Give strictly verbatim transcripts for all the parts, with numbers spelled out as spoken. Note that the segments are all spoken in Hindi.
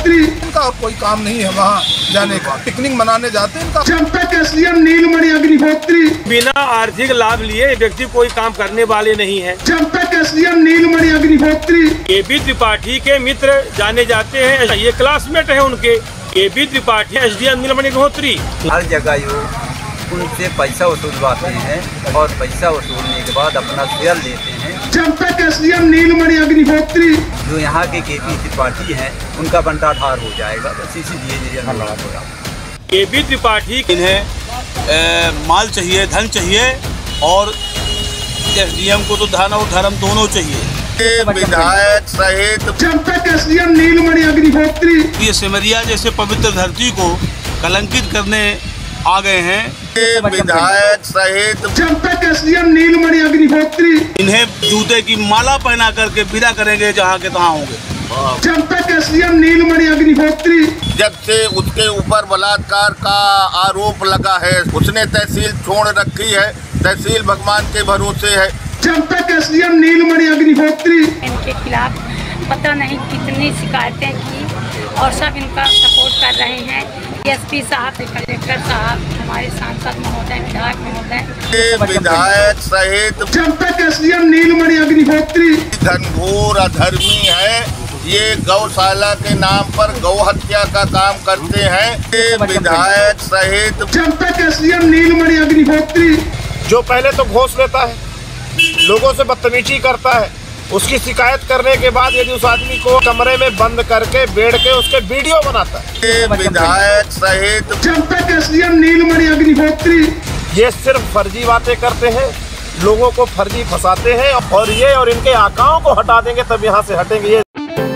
अग्निहोत्री, इनका कोई काम नहीं है वहाँ जाने का, पिकनिक मनाने जाते हैं इनका। जब तक एसडीएम नीलमणि अग्निहोत्री बिना आर्थिक लाभ लिए व्यक्ति कोई काम करने वाले नहीं है। जब तक एसडीएम नीलमणि अग्निहोत्री केपी त्रिपाठी के मित्र जाने जाते हैं, ये क्लासमेट है उनके, केपी त्रिपाठी एसडीएम नीलमणि अग्निहोत्री। हर जगह यो उनसे पैसा वसूलवाते हैं और पैसा वसूलने के बाद अपना शेयर लेते हैं। जब तक एसडीएम नीलमणि अग्निहोत्री जो यहाँ के केपी त्रिपाठी हैं उनका बंटाधार हो जाएगा, बस इसीलिए होगा। केपी त्रिपाठी इन्हें माल चाहिए, धन चाहिए और एसडीएम को तो धन और धर्म दोनों चाहिए। विधायक सहित जब तक एसडीएम नीलमणि अग्निहोत्री ये सिमरिया जैसे पवित्र धरती को कलंकित करने आ गए हैं। विधायक सहित जब तक एसडीएम नीलमणि अग्निहोत्री इन्हें जूते की माला पहना करके विदा करेंगे जहाँ के तहाँ होंगे। जब तक एसडीएम नीलमणि अग्निहोत्री जब से उसके ऊपर बलात्कार का आरोप लगा है, उसने तहसील छोड़ रखी है, तहसील भगवान के भरोसे है। जब तक एसडीएम नीलमणि अग्निहोत्री इनके खिलाफ पता नहीं कितनी शिकायतें की और सब इनका सपोर्ट कर रहे हैं। एसपी साहब, कलेक्टर साहब, हमारे सांसद महोदय, विधायक महोदय, विधायक सहित जब तक एसडीएम नीलमणि अग्निहोत्री घनघोर अधर्मी है, ये गौशाला के नाम पर गौ हत्या का काम करते हैं। विधायक सहित जब तक एसडीएम नीलमणि अग्निहोत्री जो पहले तो घोष लेता है, लोगों से बदतमीजी करता है, उसकी शिकायत करने के बाद यदि उस आदमी को कमरे में बंद करके बैठ के उसके वीडियो बनाता है। विधायक सहित जब तक एसडीएम नीलमणि अग्निहोत्री ये सिर्फ फर्जी बातें करते हैं, लोगों को फर्जी फंसाते हैं और ये और इनके आकाओं को हटा देंगे तब यहाँ से हटेंगे ये।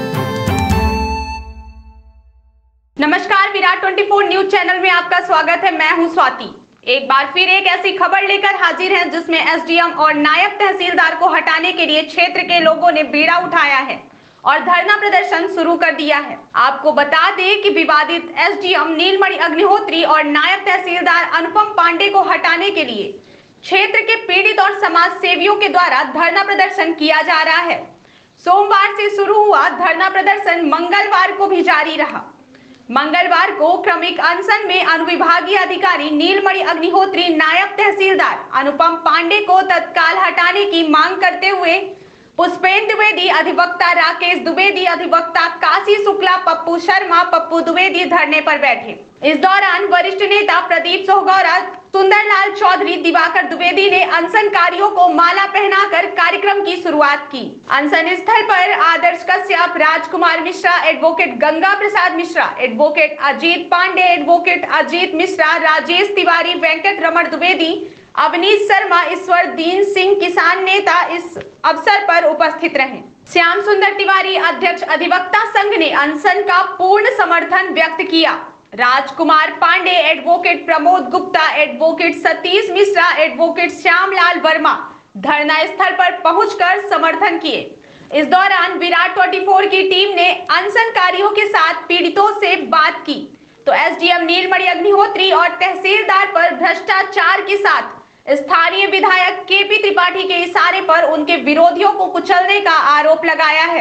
नमस्कार, विराट चौबीस न्यूज चैनल में आपका स्वागत है। मैं हूं स्वाति। एक बार फिर एक ऐसी खबर लेकर हाजिर हैं जिसमें एसडीएम और नायब तहसीलदार को हटाने के लिए क्षेत्र के लोगों ने बीड़ा उठाया है और धरना प्रदर्शन शुरू कर दिया है। आपको बता दें कि विवादित एसडीएम नीलमणि अग्निहोत्री और नायब तहसीलदार अनुपम पांडे को हटाने के लिए क्षेत्र के पीड़ित और समाज सेवियों के द्वारा धरना प्रदर्शन किया जा रहा है। सोमवार से शुरू हुआ धरना प्रदर्शन मंगलवार को भी जारी रहा। मंगलवार को क्रमिक अनशन में अनुविभागीय अधिकारी नीलमणि अग्निहोत्री, नायब तहसीलदार अनुपम पांडे को तत्काल हटाने की मांग करते हुए पुष्पेंद्र द्विवेदी, अधिवक्ता राकेश द्विवेदी, अधिवक्ता काशी शुक्ला, पप्पू शर्मा, पप्पू द्विवेदी धरने पर बैठे। इस दौरान वरिष्ठ नेता प्रदीप सोहगौरा, सुंदरलाल चौधरी, दिवाकर द्विवेदी ने अनशनकारियों को माला पहनाकर कार्यक्रम की शुरुआत की। अनशन स्थल पर Adarsh Kashyap, Rajkumar Mishra, advocate Ganga Prasad Mishra, advocate Ajit Pande, advocate Ajit Mishra, Rajesh Tiwari, Venkat Raman Dwivedi, Avnish Sharma, Ishwar Deen Singh किसान नेता इस अवसर पर उपस्थित रहे। श्याम सुंदर तिवारी, अध्यक्ष अधिवक्ता संघ ने अनशन का पूर्ण समर्थन व्यक्त किया। Rajkumar Pande, advocate Pramod Gupta, advocate Satish Mishra, advocate Shyamlal Verma धरना स्थल पर पहुंचकर समर्थन किए। इस दौरान विराट चौबीस की टीम ने अनशनकारियों के साथ पीड़ितों से बात की तो एसडीएम नीलमणि अग्निहोत्री और तहसीलदार पर भ्रष्टाचार के साथ स्थानीय विधायक केपी त्रिपाठी के इशारे पर उनके विरोधियों को कुचलने का आरोप लगाया है।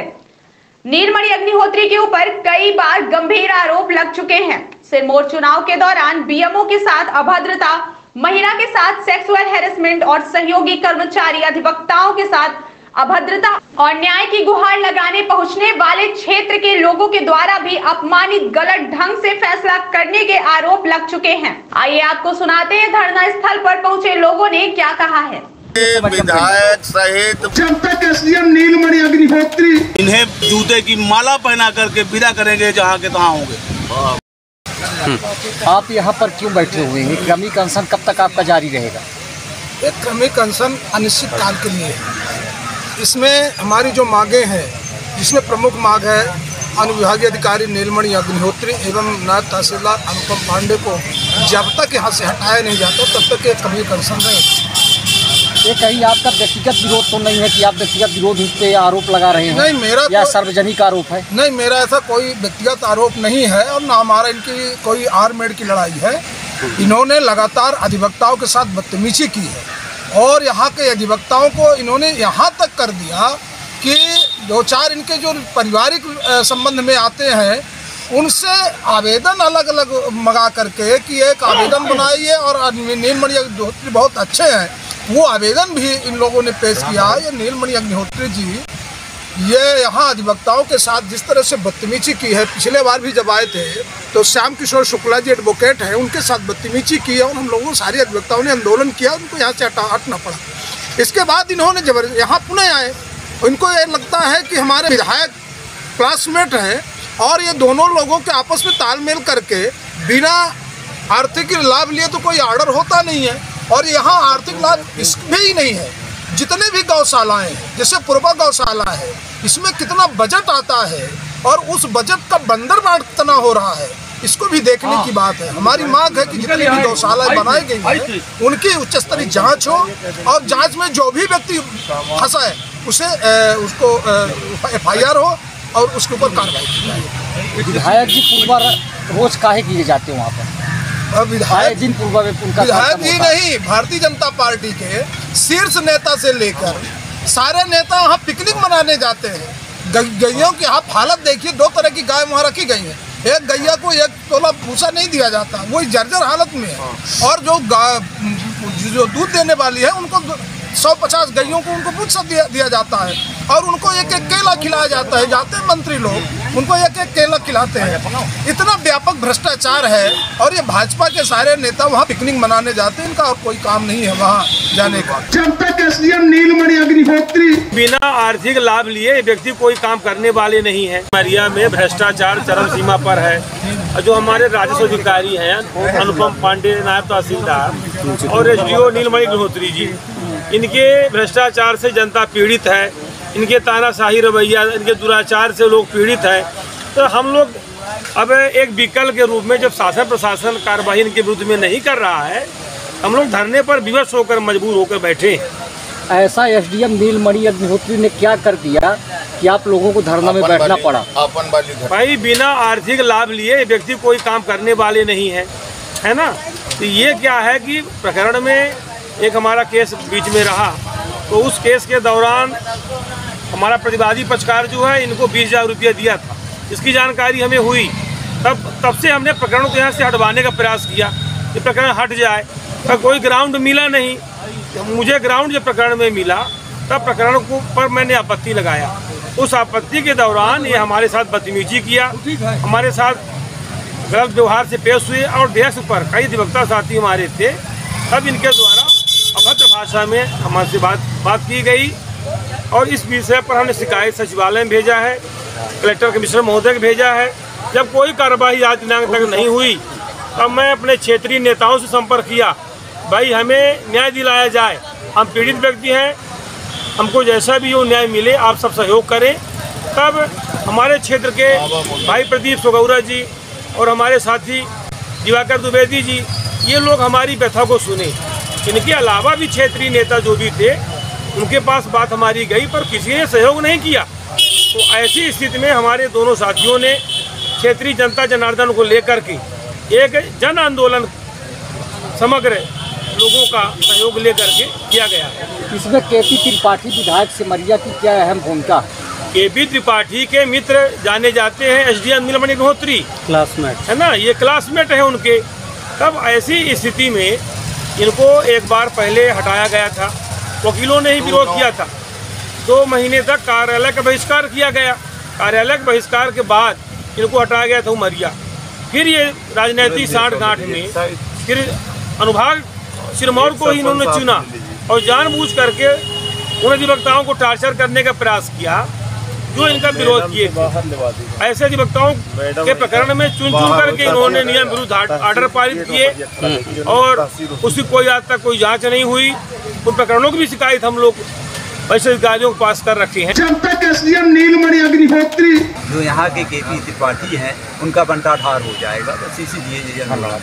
नीलमणि अग्निहोत्री के ऊपर कई बार गंभीर आरोप लग चुके हैं। सिरमौर चुनाव के दौरान बीएमओ के साथ अभद्रता, महिला के साथ सेक्सुअल हैरेसमेंट और सहयोगी कर्मचारी अधिवक्ताओं के साथ अभद्रता और न्याय की गुहार लगाने पहुंचने वाले क्षेत्र के लोगों के द्वारा भी अपमानित, गलत ढंग से फैसला करने के आरोप लग चुके हैं। आइए आपको सुनाते हैं धरना स्थल पर पहुंचे लोगों ने क्या कहा है। विधायक सहित जब तक एसडीएम नीलमणि अग्निहोत्री इन्हें जूते की माला पहना करके विदा करेंगे जहाँ के तहाँ होंगे। आप यहाँ पर क्यों बैठे हुए हैं? क्रमिक अनशन कब तक आपका जारी रहेगा? एक क्रमिक अनशन अनिश्चित काल के लिए है। इसमें हमारी जो मांगे हैं, जिसमें प्रमुख मांग है अनुविभागीय अधिकारी नीलमणि अग्निहोत्री एवं नायब तहसीलदार अनुपम पांडे को जब तक यहाँ से हटाया नहीं जाता तब तक एक क्रमिक अनशन रहेगा। ये कहीं आपका व्यक्तिगत विरोध तो नहीं है कि आप व्यक्तिगत विरोध पे आरोप लगा रहे हैं? नहीं, मेरा या सार्वजनिक आरोप है? नहीं, मेरा ऐसा कोई व्यक्तिगत आरोप नहीं है और ना हमारा इनकी कोई आर्मेड की लड़ाई है। इन्होंने लगातार अधिवक्ताओं के साथ बदतमीजी की है और यहाँ के अधिवक्ताओं को इन्होंने यहाँ तक कर दिया कि दो चार इनके जो पारिवारिक संबंध में आते हैं उनसे आवेदन अलग अलग मंगा करके कि एक आवेदन बनाइए और नीलमणि अग्निहोत्री बहुत अच्छे हैं, वो आवेदन भी इन लोगों ने पेश किया। ये नीलमणि अग्निहोत्री जी ये यहाँ अधिवक्ताओं के साथ जिस तरह से बदतमीजी की है, पिछले बार भी जब आए थे तो श्याम किशोर शुक्ला जी एडवोकेट हैं, उनके साथ बदतमीजी की है और हम लोगों सारे अधिवक्ताओं ने आंदोलन किया, उनको यहाँ से हटा हटना पड़ा। इसके बाद इन्होंने जबर यहाँ पुणे आए, इनको ये लगता है कि हमारे विधायक क्लासमेट हैं और ये दोनों लोगों के आपस में तालमेल करके बिना आर्थिक लाभ लिए तो कोई ऑर्डर होता नहीं है। और यहाँ आर्थिक लाभ इसमें ही नहीं है, जितने भी गौशालाएँ हैं, जैसे पूर्वा गौशाला है, इसमें कितना बजट आता है और उस बजट का बंदर बाट कितना हो रहा है, इसको भी देखने की बात है। हमारी मांग है कि जितनी भी गौशालाएँ बनाई गई हैं उनकी उच्च स्तरीय जाँच हो और जाँच में जो भी व्यक्ति फंसा है उसे ए, उसको एफ आई आर हो और उसके ऊपर कार्रवाई की जाए। विधायक जी पूर्वा रोज काहे किए जाते हैं वहाँ पर? विधायक दिन पूर्वा में विधायक ही नहीं, भारतीय जनता पार्टी के शीर्ष नेता से लेकर सारे नेता वहाँ पिकनिक मनाने जाते हैं। गैयों की आप हालत देखिए, दो तरह की गाय वहाँ रखी गई हैं, एक गैया को एक तोला भूसा नहीं दिया जाता, वो जर्जर हालत में है, और जो जो दूध देने वाली है उनको सौ पचास गैयों को उनको भूसा दिया, दिया जाता है और उनको एक एक केला खिलाया जाता है। जाते हैं मंत्री लोग उनको एक एक केला खिलाते हैं। इतना व्यापक भ्रष्टाचार है और ये भाजपा के सारे नेता वहाँ पिकनिक मनाने जाते हैं, इनका और कोई काम नहीं है वहाँ जाने का। जब तक एस डी एम नीलमणि अग्निहोत्री बिना आर्थिक लाभ लिए व्यक्ति कोई काम करने वाले नहीं है। मरिया में भ्रष्टाचार चरम सीमा पर है। जो हमारे राजस्व अधिकारी हैं अनुपम पांडे नायब तहसीलदार और एस डी ओ नीलमणि अग्निहोत्री जी, इनके भ्रष्टाचार से जनता पीड़ित है, इनके तानाशाही रवैया, इनके दुराचार से लोग पीड़ित हैं। तो हम लोग अब एक विकल्प के रूप में जब शासन प्रशासन कार्रवाई इनके विरुद्ध में नहीं कर रहा है, हम लोग धरने पर विवश होकर मजबूर होकर बैठे। ऐसा एस डी एम नीलमणि अग्निहोत्री ने क्या कर दिया कि आप लोगों को धरना में बैठना पड़ा? भाई बिना आर्थिक लाभ लिए व्यक्ति कोई काम करने वाले नहीं है, है ना। तो ये क्या है कि प्रकरण में एक हमारा केस बीच में रहा, तो उस केस के दौरान हमारा प्रतिवादी पक्षकार जो है इनको बीस हज़ार रुपया दिया था। इसकी जानकारी हमें हुई, तब तब से हमने प्रकरण को यहाँ से हटवाने का प्रयास किया कि प्रकरण हट जाए, पर कोई ग्राउंड मिला नहीं। मुझे ग्राउंड जब प्रकरण में मिला तब प्रकरण को पर मैंने आपत्ति लगाया। उस आपत्ति के दौरान ये हमारे साथ बदतमीजी किया, हमारे साथ गलत व्यवहार से पेश हुए और देश पर कई अधिवक्ता साथी हमारे थे, तब इनके द्वारा अभद्र भाषा में हमारे बात बात की गई और इस विषय पर हमने शिकायत सचिवालय में भेजा है, कलेक्टर कमिश्नर महोदय को भेजा है। जब कोई कार्रवाई आज दिनांक तक नहीं हुई तब मैं अपने क्षेत्रीय नेताओं से संपर्क किया, भाई हमें न्याय दिलाया जाए, हम पीड़ित व्यक्ति हैं, हमको जैसा भी हो न्याय मिले, आप सब सहयोग करें। तब हमारे क्षेत्र के भाई प्रदीप सोगौरा जी और हमारे साथी दिवाकर द्विवेदी जी, ये लोग हमारी व्यथा को सुने। इनके अलावा भी क्षेत्रीय नेता जो भी थे उनके पास बात हमारी गई, पर किसी ने सहयोग नहीं किया। तो ऐसी स्थिति में हमारे दोनों साथियों ने क्षेत्रीय जनता जनार्दन को लेकर के एक जन आंदोलन समग्र लोगों का सहयोग लेकर के किया गया। इसमें के पी त्रिपाठी विधायक सिमरिया की क्या अहम भूमिका? के पी त्रिपाठी के मित्र जाने जाते हैं एस डी एम नीलमणि अग्निहोत्री, क्लासमेट है ना, ये क्लासमेट है उनके। तब ऐसी स्थिति में इनको एक बार पहले हटाया गया था, वकीलों ने ही विरोध किया था। दो महीने तक कार्यालय का बहिष्कार किया गया। कार्यालय के बहिष्कार के बाद इनको हटाया गया था उमरिया। फिर ये राजनीतिक साठ गांठ में फिर अनुभाग सिरमौर को ही इन्होंने चुना और जानबूझ करके उन अधिवक्ताओं को टार्चर करने का प्रयास किया जो इनका विरोध किए थे। ऐसे अधिवक्ताओं के प्रकरण में चुन चुन करके इन्होंने नियम विरुद्ध आर्डर पारित किए और उसकी कोई आज तक कोई जांच नहीं हुई। उन प्रकरणों की भी शिकायत हम लोग वैसे अधिकारियों को पास कर रखे हैं। जब तक एस डी एम नीलमणि अग्निहोत्री जो यहाँ के के पी त्रिपाठी हैं उनका बंटाधार हो जाएगा, बस इसीलिए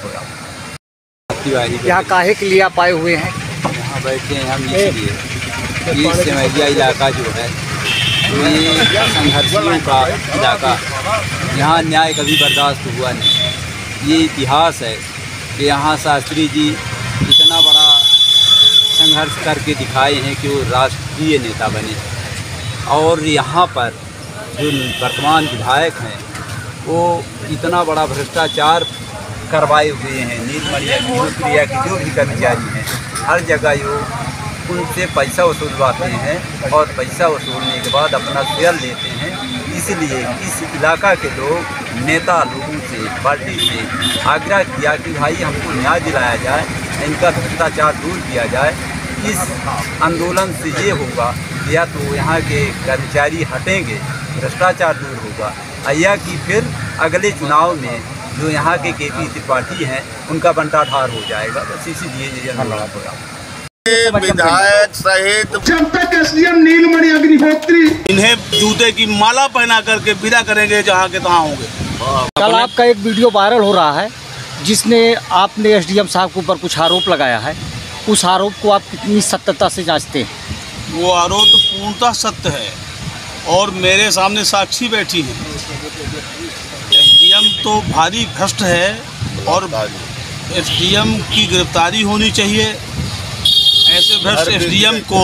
यहाँ काहे के लिए आप आए हुए हैं? यहाँ बैठे हैं हम इसलिए ये सिमरिया इलाका जो है ये संघर्षियों का इलाका, यहाँ न्याय कभी बर्दाश्त हुआ नहीं। ये इतिहास है कि यहाँ शास्त्री जी इतना बड़ा संघर्ष करके दिखाए हैं कि वो राष्ट्रीय नेता बने और यहाँ पर जो वर्तमान विधायक हैं वो इतना बड़ा भ्रष्टाचार करवाए हुए हैं। नीलमणि अग्निहोत्री के जो भी कर्मचारी हैं हर जगह यो उनसे पैसा वसूलवाते हैं और पैसा वसूलने के बाद अपना शेयर लेते हैं। इसलिए इस इलाका के लोग नेता लोगों से पार्टी से आग्रह किया कि भाई हमको न्याय दिलाया जाए, इनका भ्रष्टाचार दूर किया जाए। इस आंदोलन से ये होगा या तो यहाँ के कर्मचारी हटेंगे, भ्रष्टाचार दूर होगा, या कि फिर अगले चुनाव में जो यहाँ के के पी त्रिपाठी हैं उनका बंटाढार हो जाएगा। बस इसीलिए ये आंदोलन हो रहा है। विधायक सहित जब तक एसडीएम नीलमणि अग्निहोत्री इन्हें जूते की माला पहना करके विदा करेंगे जहाँ के तहाँ होंगे। कल आपका एक वीडियो वायरल हो रहा है जिसने आपने एसडीएम साहब के ऊपर कुछ आरोप लगाया है, उस आरोप को आप कितनी सत्यता से जांचते हैं? वो आरोप तो पूर्णतः सत्य है और मेरे सामने साक्षी बैठी हैं। एसडीएम तो भारी भ्रष्ट है और एसडीएम की गिरफ्तारी होनी चाहिए। ऐसे भ्रष्ट एसडीएम को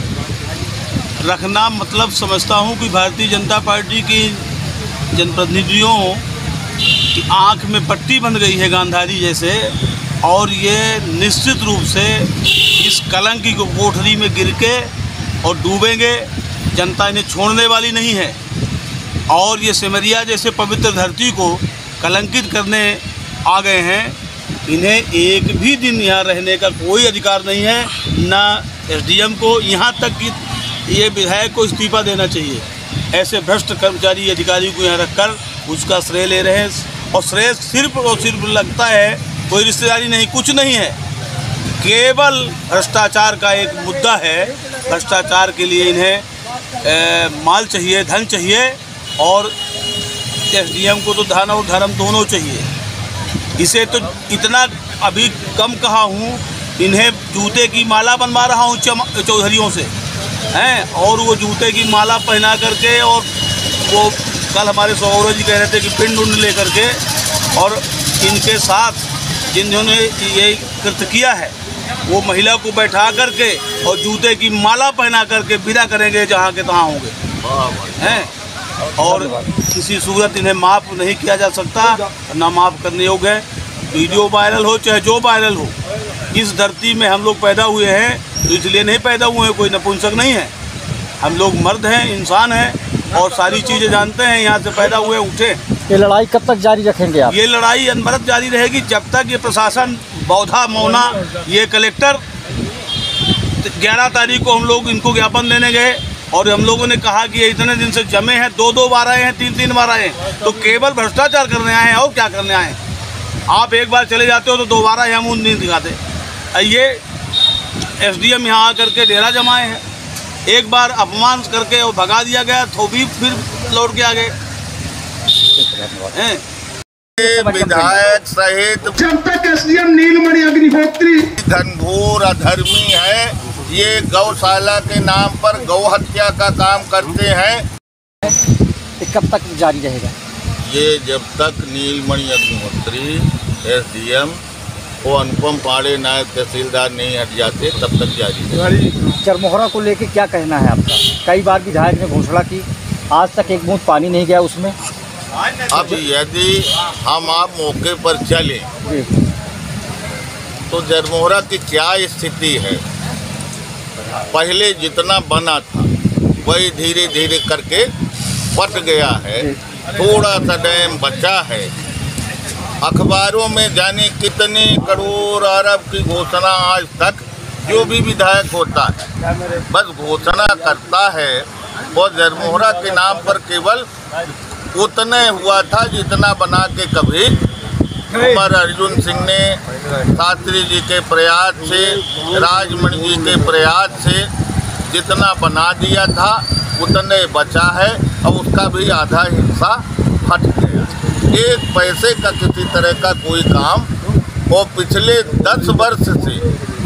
रखना मतलब समझता हूँ कि भारतीय जनता पार्टी की जनप्रतिनिधियों की आंख में पट्टी बन गई है गांधारी जैसे, और ये निश्चित रूप से इस कलंक की कोठरी में गिर के और डूबेंगे। जनता इन्हें छोड़ने वाली नहीं है और ये सिमरिया जैसे पवित्र धरती को कलंकित करने आ गए हैं। इन्हें एक भी दिन यहाँ रहने का कोई अधिकार नहीं है, ना एसडीएम को, यहाँ तक कि ये विधायक को इस्तीफा देना चाहिए। ऐसे भ्रष्ट कर्मचारी अधिकारी को यहाँ रखकर उसका श्रेय ले रहे हैं और श्रेय सिर्फ और सिर्फ लगता है, कोई रिश्तेदारी नहीं, कुछ नहीं है, केवल भ्रष्टाचार का एक मुद्दा है। भ्रष्टाचार के लिए इन्हें ए, माल चाहिए, धन चाहिए और एसडीएम को तो धन और धर्म दोनों चाहिए। इसे तो इतना अभी कम कहा हूँ, इन्हें जूते की माला बनवा रहा हूँ चौधरियों से हैं, और वो जूते की माला पहना करके, और वो कल हमारे सौरभ जी कह रहे थे कि पिंड उंड ले करके, और इनके साथ जिन्होंने ये कृत्य किया है वो महिला को बैठा करके और जूते की माला पहना करके विदा करेंगे जहाँ के तहाँ होंगे हैं, और किसी सूरत इन्हें माफ़ नहीं किया जा सकता, ना माफ़ करने योग्य है। वीडियो वायरल हो चाहे जो वायरल हो, इस धरती में हम लोग पैदा हुए हैं तो इसलिए नहीं पैदा हुए हैं, कोई नपुंसक नहीं है। हम लोग मर्द हैं, इंसान हैं और सारी चीज़ें जानते हैं, यहाँ से पैदा हुए उठे। ये लड़ाई कब तक जारी रखेंगे आप? ये लड़ाई अनवरत जारी रहेगी जब तक ये प्रशासन बौद्धा मौना। ये कलेक्टर ग्यारह तारीख को हम लोग इनको ज्ञापन देने गए और हम लोगों ने कहा कि ये इतने दिन से जमे हैं, दो दो बार आए हैं, तीन तीन बार आए हैं, तो केवल भ्रष्टाचार करने आए हैं और क्या करने आए हैं। आप एक बार चले जाते हो तो दोबारा हम उन नहीं दिखाते। ये एसडीएम यहाँ आकर के डेरा जमाए हैं, एक बार अपमान करके और भगा दिया गया तो भी फिर लौट के आ गए। विधायक सहित जब तक एसडीएम नीलमणि अग्निहोत्री घनघोर अधर्मी है, ये गौशाला के नाम पर गौ हत्या का काम करते हैं। ये कब तक जारी रहेगा? ये जब तक नीलमणि अग्निहोत्री एसडीएम और अनुपम पांडे नायब तहसीलदार नहीं हट जाते तब तक जारी रहेगा। चरमोहरा को लेके क्या कहना है आपका? कई बार विधायक ने घोषणा की, आज तक एक बूंद पानी नहीं गया उसमें। अब यदि हम आप मौके पर चलें तो जरमोहरा की क्या स्थिति है, पहले जितना बना था वही धीरे धीरे करके पट गया है, थोड़ा सा डैम बचा है। अखबारों में जाने कितने करोड़ अरब की घोषणा आज तक जो भी विधायक होता है बस घोषणा करता है, और जरमोहरा के नाम पर केवल उतना हुआ था जितना बना के कभी कुमार अर्जुन सिंह ने शास्त्री जी के प्रयास से, राजमणि जी के प्रयास से जितना बना दिया था उतने बचा है और उसका भी आधा हिस्सा हट गया। एक पैसे का किसी तरह का कोई काम, और पिछले दस वर्ष से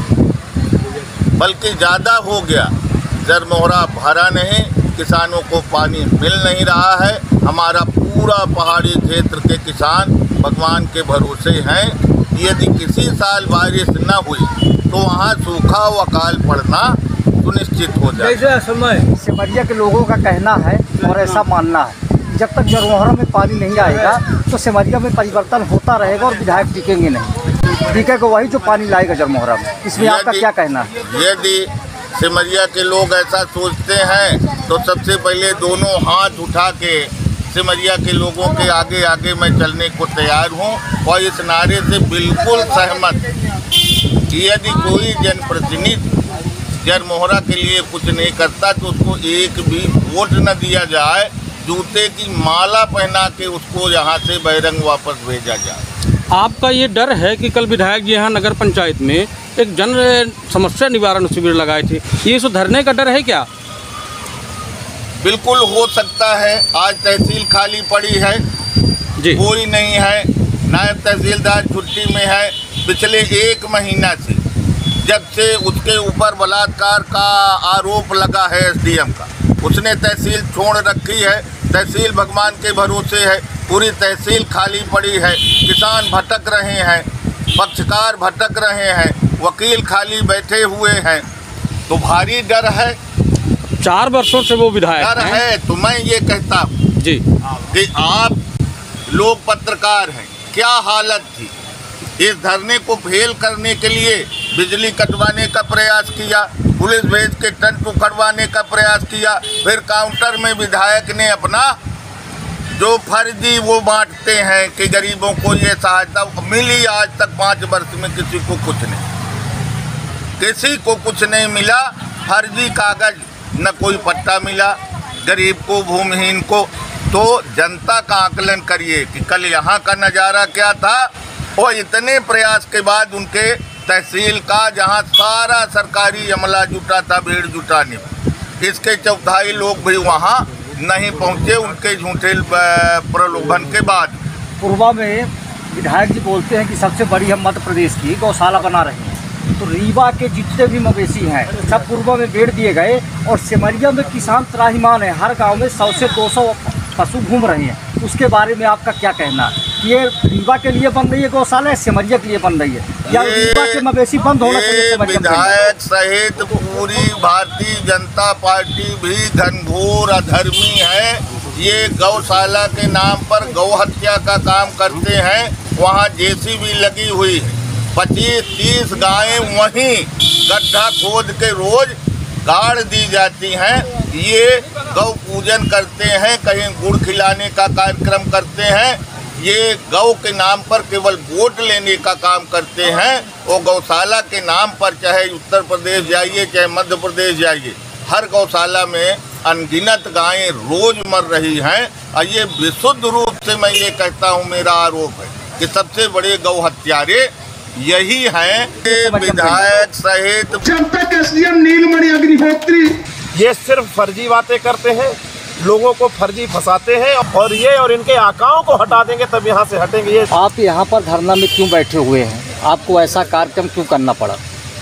बल्कि ज़्यादा हो गया जरमोहरा भरा नहीं, किसानों को पानी मिल नहीं रहा है। हमारा पूरा पहाड़ी क्षेत्र के किसान भगवान के भरोसे हैं। यदि किसी साल बारिश न हुई तो वहाँ सूखा व अकाल पड़ना सुनिश्चित हो जाए। समय सिमरिया के लोगों का कहना है और ऐसा मानना है जब तक जरमोहरा में पानी नहीं आएगा तो सिमरिया में परिवर्तन होता रहेगा और विधायक टिकेंगे नहीं, टिकेगा वही जो पानी लाएगा जरमोहरा में। इसमें आपका क्या कहना है? यदि सिमरिया के लोग ऐसा सोचते हैं तो सबसे पहले दोनों हाथ उठा के सिमरिया के लोगों के आगे आगे मैं चलने को तैयार हूं और इस नारे से बिल्कुल सहमत कि यदि कोई जनप्रतिनिधि जरमोहरा के लिए कुछ नहीं करता तो उसको एक भी वोट न दिया जाए, जूते की माला पहना के उसको यहाँ से बहिरंग वापस भेजा जाए। आपका ये डर है कि कल विधायक जी यहाँ नगर पंचायत में एक जन समस्या निवारण शिविर लगाए थे, ये सो धरने का डर है क्या? बिल्कुल हो सकता है। आज तहसील खाली पड़ी है जी, कोई नहीं है, नायब तहसीलदार छुट्टी में है। पिछले एक महीना से जब से उसके ऊपर बलात्कार का आरोप लगा है एसडीएम का, उसने तहसील छोड़ रखी है। तहसील भगवान के भरोसे है, पूरी तहसील खाली पड़ी है। किसान भटक रहे हैं, पक्षकार भटक रहे हैं, वकील खाली बैठे हुए हैं, तो भारी डर है। चार वर्षों से वो विधायक डर है। तो मैं ये कहता हूँ जी कि आप लोग पत्रकार हैं, क्या हालत थी। इस धरने को फेल करने के लिए बिजली कटवाने का प्रयास किया, पुलिस भेज के टंट उखड़वाने का प्रयास किया, फिर काउंटर में विधायक ने अपना जो फर्जी वो बांटते हैं कि गरीबों को ये सहायता मिली। आज तक पाँच वर्ष में किसी को कुछ नहीं, किसी को कुछ नहीं मिला। फर्जी कागज, न कोई पट्टा मिला गरीब को, भूमिहीन को। तो जनता का आकलन करिए कि कल यहाँ का नज़ारा क्या था और इतने प्रयास के बाद उनके तहसील का जहाँ सारा सरकारी अमला जुटा था भीड़ जुटाने, इसके चौथाई लोग भी वहाँ नहीं पहुँचे उनके झूठे प्रलोभन के बाद। पूर्वा में विधायक जी बोलते हैं कि सबसे बड़ी हम मध्य प्रदेश की गौशाला बना रहे हैं, तो रीवा के जितने भी मवेशी हैं सब पूर्वा में बेच दिए गए और सिमरिया में किसान त्राहिमाम है। हर गांव में सौ से दो सौ पशु घूम रहे हैं। उसके बारे में आपका क्या कहना है? ये रीवा के लिए बन रही है गौशाला, सिमरिया के लिए बन रही है, या रीवा के मवेशी बंद होना चाहिए? विधायक सहित पूरी भारतीय जनता पार्टी भी घनघोर अधर्मी है। ये गौशाला के नाम पर गौ हत्या का काम करते हैं। वहाँ जेसीबी लगी हुई है, पच्चीस तीस गायें वहीं गड्ढा खोद के रोज गाड़ दी जाती हैं। ये गौ पूजन करते हैं, कहीं गुड़ खिलाने का कार्यक्रम करते हैं। ये गौ के नाम पर केवल वोट लेने का काम करते हैं। और गौशाला के नाम पर चाहे उत्तर प्रदेश जाइए चाहे मध्य प्रदेश जाइए, हर गौशाला में अनगिनत गायें रोज मर रही हैं। और ये विशुद्ध रूप से मैं ये कहता हूँ, मेरा आरोप है कि सबसे बड़े गौ हत्यारे यही हैं। विधायक सहित जनता के एसडीएम नीलमणि अग्निहोत्री ये सिर्फ फर्जी बातें करते हैं, लोगों को फर्जी फंसाते हैं और ये और इनके आकाओं को हटा देंगे तब यहाँ से हटेंगे। ये आप यहाँ पर धरना में क्यों बैठे हुए हैं? आपको ऐसा कार्यक्रम क्यों करना पड़ा?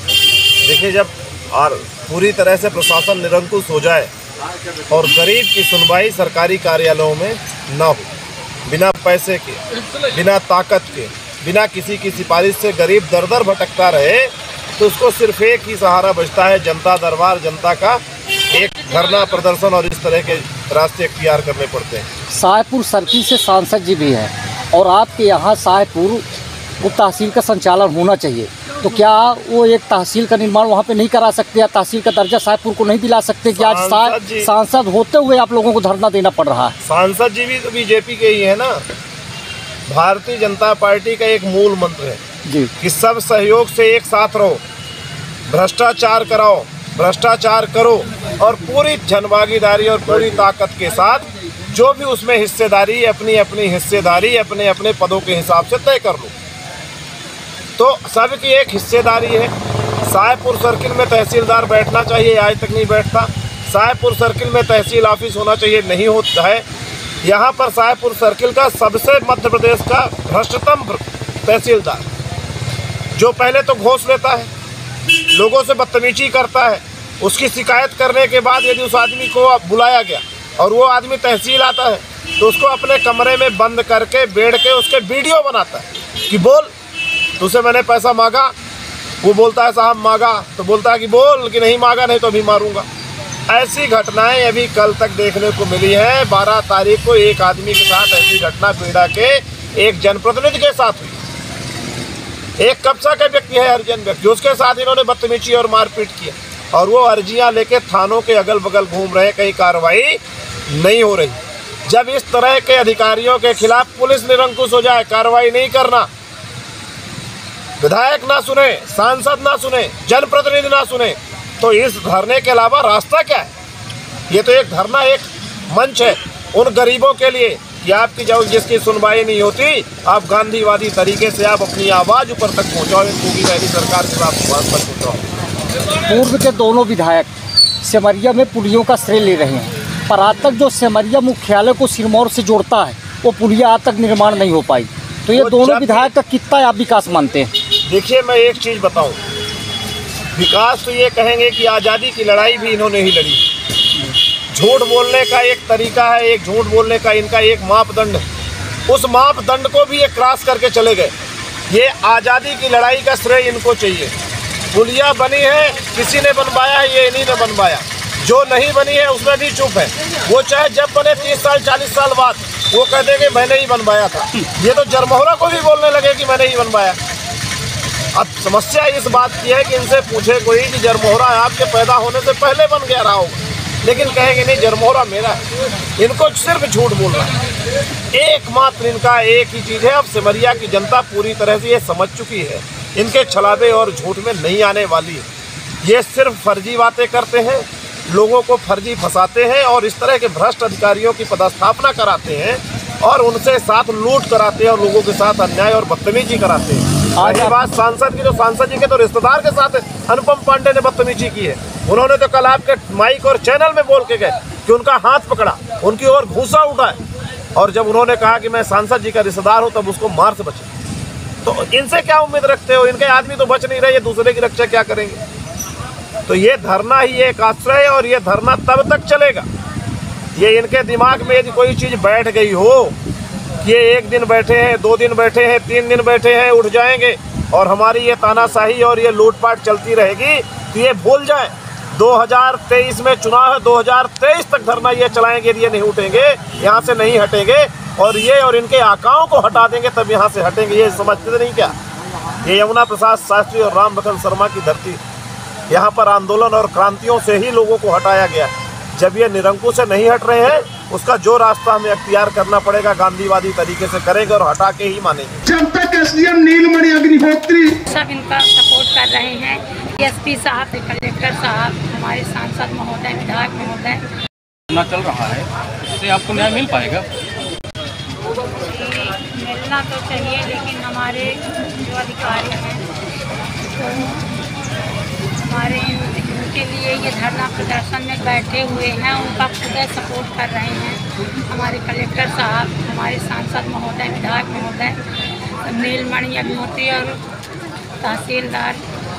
देखिए, जब और पूरी तरह से प्रशासन निरंकुश हो जाए और गरीब की सुनवाई सरकारी कार्यालयों में न हो, बिना पैसे के, बिना ताकत के, बिना किसी की सिफारिश से गरीब दर दर भटकता रहे, तो उसको सिर्फ एक ही सहारा बचता है, जनता दरबार, जनता का एक धरना प्रदर्शन और इस तरह के रास्ते इख्तियार करने पड़ते हैं। शाहपुर सर्किल से सांसद जी भी हैं और आपके यहाँ शाहपुर उप तहसील का संचालन होना चाहिए, तो क्या वो एक तहसील का निर्माण वहाँ पे नहीं करा सकते या तहसील का दर्जा शाहपुर को नहीं दिला सकते कि आज सांसद होते हुए आप लोगों को धरना देना पड़ रहा है? सांसद जी भी तो बीजेपी के ही है ना। भारतीय जनता पार्टी का एक मूल मंत्र है जी कि सब सहयोग से एक साथ रहो, भ्रष्टाचार कराओ, भ्रष्टाचार करो और पूरी जनभागीदारी और पूरी ताकत के साथ जो भी उसमें हिस्सेदारी, अपनी अपनी हिस्सेदारी अपने अपने पदों के हिसाब से तय कर लो। तो सबकी एक हिस्सेदारी है। शाहपुर सर्किल में तहसीलदार बैठना चाहिए, आज तक नहीं बैठता। शाहपुर सर्किल में तहसील ऑफिस होना चाहिए, नहीं होता है। यहाँ पर शाहपुर सर्किल का सबसे मध्य प्रदेश का भ्रष्टतम तहसीलदार, जो पहले तो घूस लेता है, लोगों से बदतमीजी करता है, उसकी शिकायत करने के बाद यदि उस आदमी को बुलाया गया और वो आदमी तहसील आता है तो उसको अपने कमरे में बंद करके बेड़ के उसके वीडियो बनाता है कि बोल, तुझसे मैंने पैसा मांगा। वो बोलता है साहब मांगा, तो बोलता है कि बोल कि नहीं मांगा, नहीं तो अभी मारूंगा। ऐसी घटनाएं अभी कल तक देखने को मिली है। बारह तारीख को एक आदमी के साथ ऐसी घटना पीड़ा के एक जनप्रतिनिधि के साथ हुई। एक कब्जा का व्यक्ति है, हरिजन व्यक्ति, उसके साथ इन्होंने बदतमीजी और मारपीट की और वो अर्जियां लेके थानों के अगल बगल घूम रहे, कहीं कार्रवाई नहीं हो रही। जब इस तरह के अधिकारियों के खिलाफ पुलिस निरंकुश हो जाए, कार्रवाई नहीं करना, विधायक ना सुने, सांसद ना सुने, जनप्रतिनिधि ना सुने, तो इस धरने के अलावा रास्ता क्या है? ये तो एक धरना, एक मंच है उन गरीबों के लिए कि आपकी जब जिसकी सुनवाई नहीं होती, आप गांधीवादी तरीके से आप अपनी आवाज़ ऊपर तक पहुँचाओ, क्योंकि पहली सरकार के खिलाफ आवाज़ पर पहुँचाओ। पूर्व के दोनों विधायक सेमरिया में पुलियों का श्रेय ले रहे हैं, पर आज तक जो सेमरिया मुख्यालय को सिरमौर से जोड़ता है वो पुलिया आज तक निर्माण नहीं हो पाई। तो ये दोनों विधायक का कितना आप विकास मानते हैं? देखिए, मैं एक चीज़ बताऊं, विकास तो ये कहेंगे कि आज़ादी की लड़ाई भी इन्होंने ही लड़ी। झूठ बोलने का एक तरीका है, एक झूठ बोलने का इनका एक मापदंड है, उस मापदंड को भी ये क्रॉस करके चले गए। ये आज़ादी की लड़ाई का श्रेय इनको चाहिए। पुलिया बनी है, किसी ने बनवाया है, ये इन्हीं ने बनवाया। जो नहीं बनी है उसमें भी चुप है। वो चाहे जब बने तीस साल चालीस साल बाद, वो कह देंगे मैंने ही बनवाया था। ये तो जरमोहरा को भी बोलने लगे कि मैंने ही बनवाया। अब समस्या इस बात की है कि इनसे पूछे कोई कि जरमोहरा आपके पैदा होने से पहले बन गया रहा होगा, लेकिन कहेंगे नहीं जरमोहरा मेरा है। इनको सिर्फ झूठ बोलना है। एकमात्र इनका एक ही चीज़ है, अब सिमरिया की जनता पूरी तरह से ये समझ चुकी है, इनके छलावे और झूठ में नहीं आने वाली है। ये सिर्फ फर्जी बातें करते हैं, लोगों को फर्जी फंसाते हैं और इस तरह के भ्रष्ट अधिकारियों की पदस्थापना कराते हैं और उनसे साथ लूट कराते हैं और लोगों के साथ अन्याय और बदतमीजी कराते हैं। आज बात सांसद की, तो सांसद जी के तो रिश्तेदार के साथ अनुपम पांडे ने बदतमीजी की है। उन्होंने तो कल आपके माइक और चैनल में बोल के गए कि उनका हाथ पकड़ा, उनकी ओर घूसा उठाए, और जब उन्होंने कहा कि मैं सांसद जी का रिश्तेदार हूँ तब उसको मार से बचे। तो इनसे क्या उम्मीद रखते हो? इनके आदमी तो बच नहीं रहे, ये दूसरे की रक्षा क्या करेंगे? तो ये धरना ही एक आश्रय है और ये धरना तब तक चलेगा, ये इनके दिमाग में यदि कोई चीज़ बैठ गई हो, ये एक दिन बैठे हैं, दो दिन बैठे हैं, तीन दिन बैठे हैं, उठ जाएंगे और हमारी ये तानाशाही और ये लूटपाट चलती रहेगी, तो ये भूल जाएं दो हज़ार तेईस में चुनाव है, दो हज़ार तेईस तक धरना ये चलाएंगे, ये नहीं उठेंगे, यहाँ से नहीं हटेंगे और ये और इनके आकाओं को हटा देंगे तब यहाँ से हटेंगे। ये समझते नहीं क्या? ये यमुना प्रसाद शास्त्री और राम बखन शर्मा की धरती, यहाँ पर आंदोलन और क्रांतियों से ही लोगों को हटाया गया। जब ये निरंकुश से नहीं हट रहे हैं, उसका जो रास्ता हमें अख्तियार करना पड़ेगा गांधीवादी तरीके से करेंगे और हटा के ही मानेंगे। जब तक एसडीएम नीलमणि अग्निहोत्री सब इनका सपोर्ट कर रहे हैं, एसपी साहब, कलेक्टर साहब, हमारे सांसद महोदय, विधायक महोदय। ना चल रहा है, इससे आपको न्याय मिल पाएगा? मिलना तो चाहिए, लेकिन हमारे जो अधिकारी हैं तो हमारे उनके लिए ये धरना प्रदर्शन में बैठे हुए हैं, उनका खुद सपोर्ट कर रहे हैं। हमारे कलेक्टर साहब, हमारे सांसद महोदय, विधायक महोदय, नीलमणि अग्निहोत्री और तहसीलदार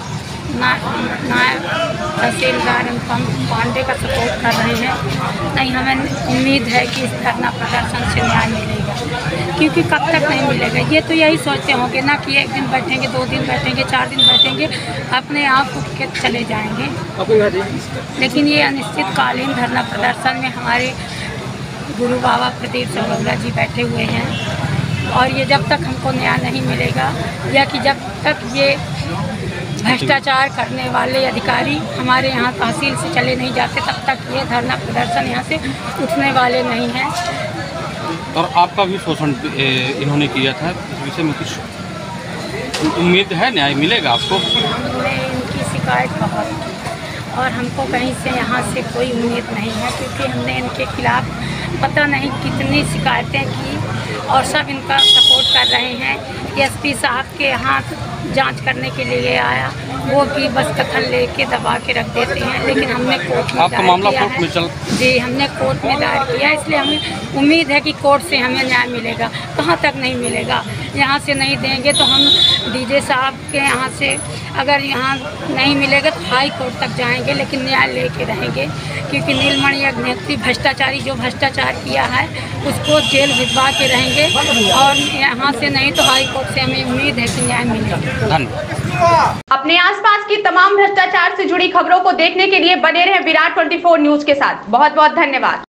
नायब तहसीलदार अनुपम पांडे का सपोर्ट कर रहे हैं। नहीं, हमें उम्मीद है कि इस धरना प्रदर्शन से न्याय मिलेगा, क्योंकि कब तक नहीं मिलेगा। ये तो यही सोचते होंगे ना कि एक दिन बैठेंगे, दो दिन बैठेंगे, चार दिन बैठेंगे, अपने आप उठ के चले जाएंगे। लेकिन ये अनिश्चितकालीन धरना प्रदर्शन में हमारे गुरु बाबा प्रदीप सरोगरा जी बैठे हुए हैं और ये जब तक हमको न्याय नहीं मिलेगा या कि जब तक ये भ्रष्टाचार करने वाले अधिकारी हमारे यहाँ तहसील से चले नहीं जाते, तब तक ये धरना प्रदर्शन यहाँ से उठने वाले नहीं हैं। और आपका भी शोषण इन्होंने किया था, इस विषय में कुछ उम्मीद है न्याय मिलेगा आपको? हमने इनकी शिकायत बहुत और हमको कहीं से यहाँ से कोई उम्मीद नहीं है, क्योंकि हमने इनके खिलाफ पता नहीं कितनी शिकायतें की और सब इनका सपोर्ट कर रहे हैं। एसपी साहब के यहाँ जांच करने के लिए आया, वो भी बस कथन लेके दबा के रख देते हैं। लेकिन हमने कोर्ट में आपका मामला कोर्ट में चल जी हमने कोर्ट में दायर किया, इसलिए हमें उम्मीद है कि कोर्ट से हमें न्याय मिलेगा। कहाँ तक नहीं मिलेगा, यहाँ से नहीं देंगे तो हम डीजे साहब के यहाँ से अगर यहाँ नहीं मिलेगा तो हाई कोर्ट तक जाएंगे, लेकिन न्याय लेके रहेंगे। क्योंकि नीलमणि अग्निहोत्री भ्रष्टाचारी जो भ्रष्टाचार किया है उसको जेल भिजवा के रहेंगे और यहाँ से नहीं तो हाई कोर्ट से हमें उम्मीद है कि न्याय मिलेगा। धन्यवाद। अपने आसपास की तमाम भ्रष्टाचार से जुड़ी खबरों को देखने के लिए बने रहे विराट चौबीस न्यूज के साथ। बहुत बहुत धन्यवाद।